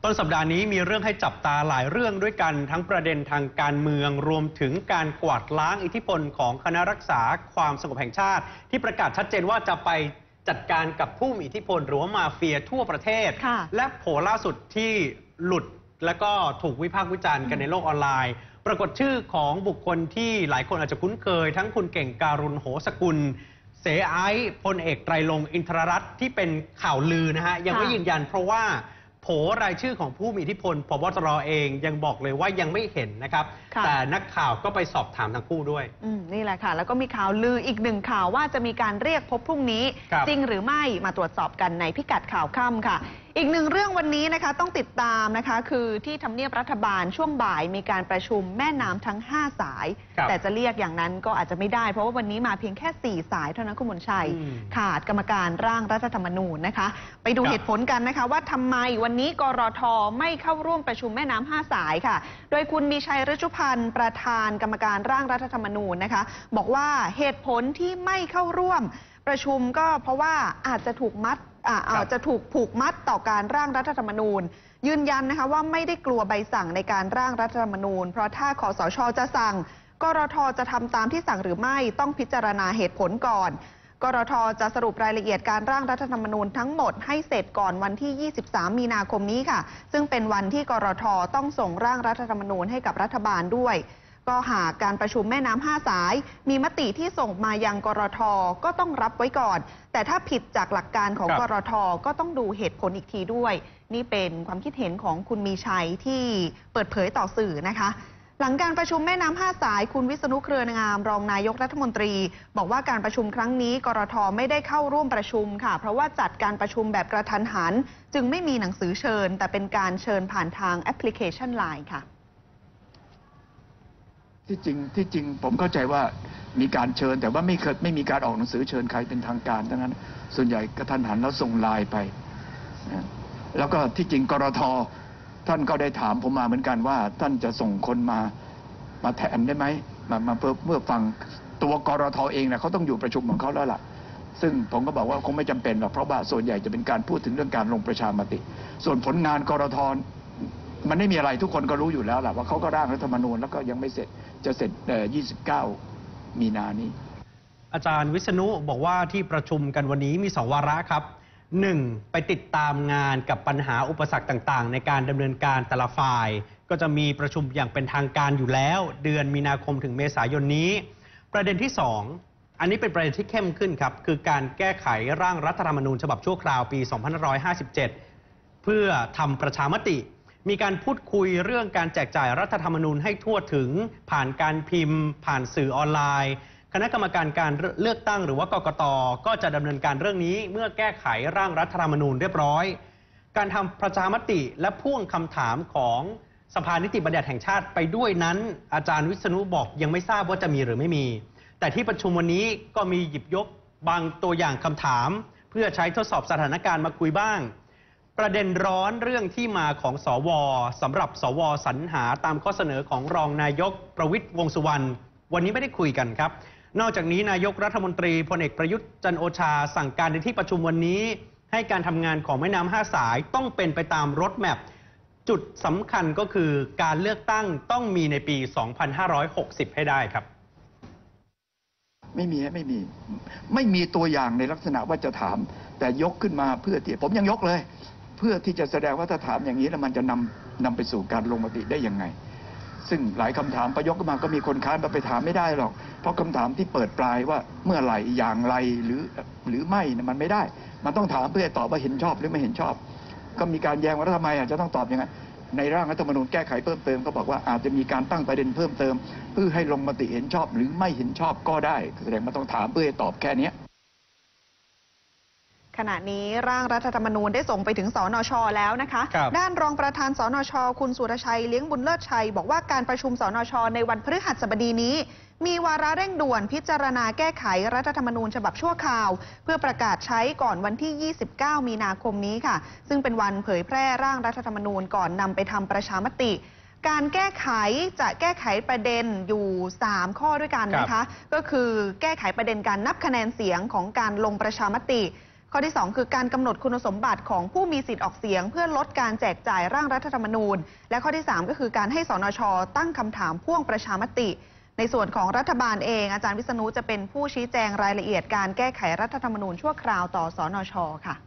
ต้นสัปดาห์นี้มีเรื่องให้จับตาหลายเรื่องด้วยกันทั้งประเด็นทางการเมืองรวมถึงการกวาดล้างอิทธิพลของคณะรักษาความสงบแห่งชาติที่ประกาศชัดเจนว่าจะไปจัดการกับผู้มีอิทธิพลหรือว่ามาเฟียทั่วประเทศและโผล่ล่าสุดที่หลุดและก็ถูกวิพากษ์วิจารณ์กันในโลกออนไลน์ปรากฏชื่อของบุคคลที่หลายคนอาจจะคุ้นเคยทั้งคุณเก่งการุณโหสกุลเสไอพลเอกไตรรงค์อินทรรัตน์ที่เป็นข่าวลือนะฮะยังไม่ยืนยันเพราะว่าโผรายชื่อของผู้มีอิทธิพลผบ.ตร.เองยังบอกเลยว่ายังไม่เห็นนะครับแต่นักข่าวก็ไปสอบถามทั้งคู่ด้วยนี่แหละค่ะแล้วก็มีข่าวลืออีกหนึ่งข่าวว่าจะมีการเรียกพบพรุ่งนี้จริงหรือไม่มาตรวจสอบกันในพิกัดข่าวค่ำค่ะอีกหนึ่งเรื่องวันนี้นะคะต้องติดตามนะคะคือที่ทำเนียบรัฐบาลช่วงบ่ายมีการประชุมแม่น้ำทั้ง5 สายแต่จะเรียกอย่างนั้นก็อาจจะไม่ได้เพราะว่าวันนี้มาเพียงแค่4 สายเท่านั้นคุณมนชัยขาดกรรมการร่างรัฐธรรมนูญนะคะไปดูเหตุผลกันนะคะว่าทำไมวันนี้กรท.ไม่เข้าร่วมประชุมแม่น้ำ5 สายค่ะโดยคุณมีชัยฤชุพันธ์ประธานกรรมการร่างรัฐธรรมนูญนะคะบอกว่าเหตุผลที่ไม่เข้าร่วมประชุมก็เพราะว่าอาจจะถูกผูกมัดต่อการร่างรัฐธรรมนูญยืนยันนะคะว่าไม่ได้กลัวใบสั่งในการร่างรัฐธรรมนูญเพราะถ้าคสช.จะสั่งกรท.จะทำตามที่สั่งหรือไม่ต้องพิจารณาเหตุผลก่อนกรท.จะสรุปรายละเอียดการร่างรัฐธรรมนูญทั้งหมดให้เสร็จก่อนวันที่23 มีนาคมนี้ค่ะซึ่งเป็นวันที่กรท.ต้องส่งร่างรัฐธรรมนูญให้กับรัฐบาลด้วยก็หากการประชุมแม่น้ำ5 สายมีมติที่ส่งมายังกรท.ก็ต้องรับไว้ก่อนแต่ถ้าผิดจากหลักการของกรท.ก็ต้องดูเหตุผลอีกทีด้วยนี่เป็นความคิดเห็นของคุณมีชัยที่เปิดเผยต่อสื่อนะคะหลังการประชุมแม่น้ำ5 สายคุณวิษณุเครืองามรองนายกรัฐมนตรีบอกว่าการประชุมครั้งนี้กรท.ไม่ได้เข้าร่วมประชุมค่ะเพราะว่าจัดการประชุมแบบกระทันหันจึงไม่มีหนังสือเชิญแต่เป็นการเชิญผ่านทางแอปพลิเคชัน LINE ค่ะที่จริงผมเข้าใจว่ามีการเชิญแต่ว่าไม่มีการออกหนังสือเชิญใครเป็นทางการดังนั้นส่วนใหญ่กระทันหันแล้วส่งไลน์ไปแล้วก็ที่จริงกรท.ท่านก็ได้ถามผมมาเหมือนกันว่าท่านจะส่งคนมาแทนได้ไหมมาเพื่อฟังตัวกรท.เองนะเขาต้องอยู่ประชุมของเขาแล้วล่ะซึ่งผมก็บอกว่าคงไม่จำเป็นหรอกเพราะว่าส่วนใหญ่จะเป็นการพูดถึงเรื่องการลงประชามติส่วนผลงานกรท.มันไม่มีอะไรทุกคนก็รู้อยู่แล้วแหละว่าเขาก็ร่างรัฐธรรมนูญแล้วก็ยังไม่เสร็จจะเสร็จ29 มีนานี้อาจารย์วิษณุบอกว่าที่ประชุมกันวันนี้มี2 วาระครับ1ไปติดตามงานกับปัญหาอุปสรรคต่างๆในการดำเนินการแต่ละฝ่ายก็จะมีประชุมอย่างเป็นทางการอยู่แล้วเดือนมีนาคมถึงเมษายนนี้ประเด็นที่2อันนี้เป็นประเด็นที่เข้มขึ้นครับคือการแก้ไขร่างรัฐธรรมนูญฉบับชั่วคราวปี 2557 เพื่อทำประชามติมีการพูดคุยเรื่องการแจกจ่ายรัฐธรรมนูญให้ทั่วถึงผ่านการพิมพ์ผ่านสื่อออนไลน์คณะกรรมการการเลือกตั้งหรือว่ากกต.ก็จะดำเนินการเรื่องนี้เมื่อแก้ไขร่างรัฐธรรมนูญเรียบร้อยการทำประชามติและพ่วงคำถามของสภานิติบัญญัติแห่งชาติไปด้วยนั้นอาจารย์วิษณุบอกยังไม่ทราบว่าจะมีหรือไม่มีแต่ที่ประชุมวันนี้ก็มีหยิบยกบางตัวอย่างคำถามเพื่อใช้ทดสอบสถานการณ์มาคุยบ้างประเด็นร้อนเรื่องที่มาของสว.สำหรับสว.สรรหาตามข้อเสนอของรองนายกประวิตรวงษ์สุวรรณวันนี้ไม่ได้คุยกันครับนอกจากนี้นายกรัฐมนตรีพลเอกประยุทธ์จันทร์โอชาสั่งการในที่ประชุมวันนี้ให้การทำงานของแม่น้ำ5 สายต้องเป็นไปตามรถแมพจุดสำคัญก็คือการเลือกตั้งต้องมีในปี 2560 ให้ได้ครับไม่มีตัวอย่างในลักษณะว่าจะถามแต่ยกขึ้นมาเพื่อที่ผมยังยกเลยเพื่อที่จะแสดงว่าถ้าถามอย่างนี้แล้วมันจะนำไปสู่การลงมติได้ยังไงซึ่งหลายคำถามประยกขึ้นมาก็มีคนค้านมาไปถามไม่ได้หรอกเพราะคำถามที่เปิดปลายว่าเมื่อไหร่อย่างไรหรือไม่มันไม่ได้มันต้องถามเพื่อตอบว่าเห็นชอบหรือไม่เห็นชอบก็มีการแย้งว่าทำไมอาจจะต้องตอบอย่างนั้นในร่างรัฐธรรมนูญแก้ไขเพิ่มเติมก็บอกว่าอาจจะมีการตั้งประเด็นเพิ่มเติมเพื่อให้ลงมติเห็นชอบหรือไม่เห็นชอบก็ได้แสดงว่าต้องถามเพื่อตอบแค่นี้ขณะนี้ร่างรัฐธรรมนูญได้ส่งไปถึงสนช.แล้วนะคะด้านรองประธานสนช.คุณสุรชัยเลี้ยงบุญเลิศชัยบอกว่าการประชุมสนช.ในวันพฤหัสบดีนี้มีวาระเร่งด่วนพิจารณาแก้ไขรัฐธรรมนูญฉบับชั่วคราวเพื่อประกาศใช้ก่อนวันที่ 29 มีนาคมนี้ค่ะซึ่งเป็นวันเผยแพร่ร่างรัฐธรรมนูญก่อนนำไปทำประชามติการแก้ไขจะแก้ไขประเด็นอยู่3 ข้อด้วยกันนะคะก็คือแก้ไขประเด็นการนับคะแนนเสียงของการลงประชามติข้อที่ 2 คือการกำหนดคุณสมบัติของผู้มีสิทธิ์ออกเสียงเพื่อลดการแจกจ่ายร่างรัฐธรรมนูญและข้อที่ 3 ก็คือการให้สนช.ตั้งคำถามพ่วงประชามติในส่วนของรัฐบาลเองอาจารย์วิษณุจะเป็นผู้ชี้แจงรายละเอียดการแก้ไขรัฐธรรมนูญชั่วคราวต่อสนช.ค่ะ